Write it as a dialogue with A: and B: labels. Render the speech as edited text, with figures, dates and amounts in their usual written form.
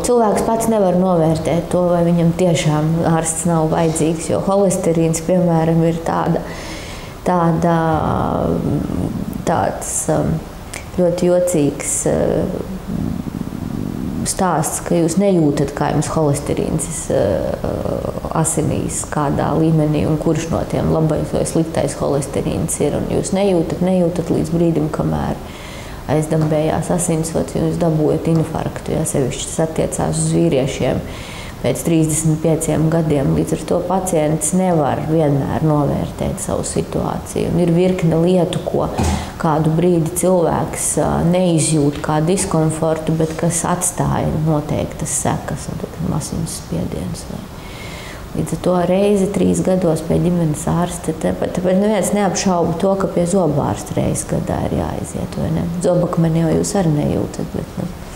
A: cilvēks pats nevar novērtēt to, vai viņam tiešām ārsts nav vajadzīgs, jo holesterīns, piemēram, ir tāds ļoti jocīgs stāsts, ka jūs nejūtat, kā jums holesterīns asinīs kādā līmenī un kurš no tiem labais vai sliktais holesterīns ir. Un jūs nejūtat līdz brīdim, kamēr aizdambējās asinsvads, jūs dabūjat infarktu, ja sevišķi tas attiecās uz vīriešiem pēc 35 gadiem. Līdz ar to pacients nevar vienmēr novērtēt savu situāciju. Un ir virkne lietu, ko kādu brīdi cilvēks neizjūt kā diskomfortu, bet kas atstāja noteiktas sekas, un tad asinsspiediens. Līdz ar to reizi 3 gados pie ģimenes ārsta, tāpēc neviens neapšauba to, ka pie zobārsta reizi gadā ir jāaiziet, vai ne? Zobakmeni jau jūs arī nejūtat, bet